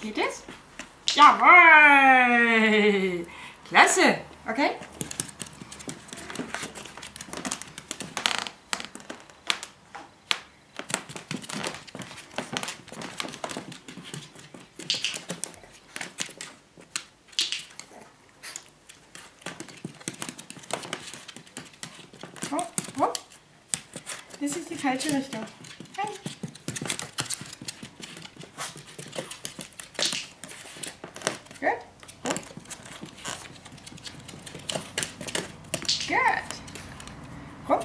Geht es? Jawohl! Klasse! Okay? Oh, oh. Das ist die falsche Richtung. Hey. Gut. Gut. Hopp.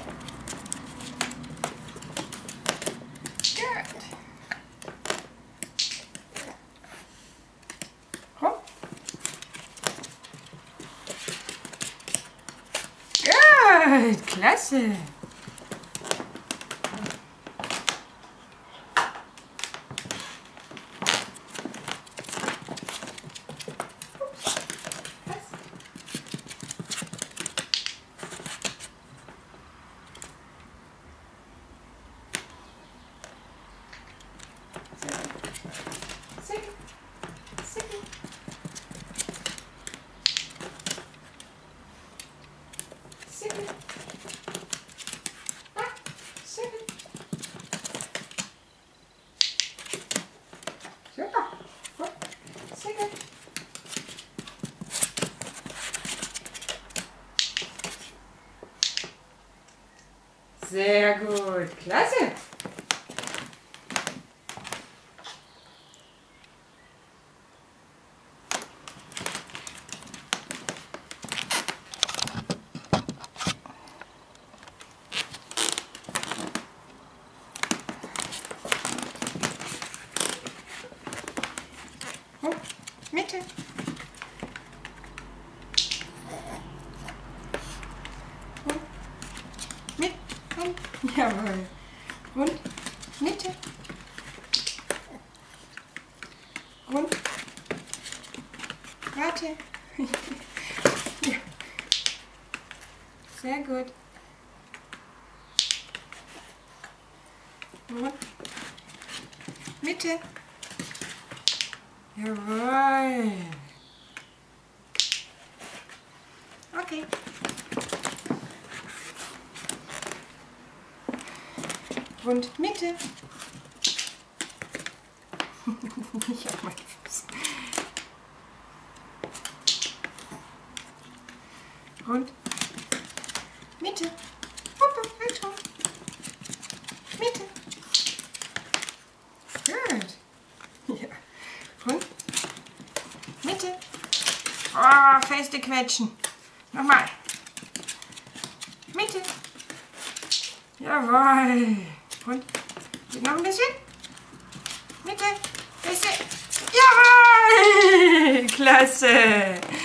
Gut. Hopp. Gut. Klasse. Sehr gut, klasse. Oh, Mitte. Oh, mit. Jawohl. Und Mitte. Und warte. Ja. Sehr gut. Und Mitte. Jawohl. Okay. Und Mitte. Ich hab meinen Fuß. Und Mitte. Hoppe, halt hoch. Mitte. Gut. Ja. Und Mitte. Oh, feste quetschen. Nochmal. Mitte. Jawohl. Und noch ein bisschen. Mitte. Feste. Jawohl. Klasse.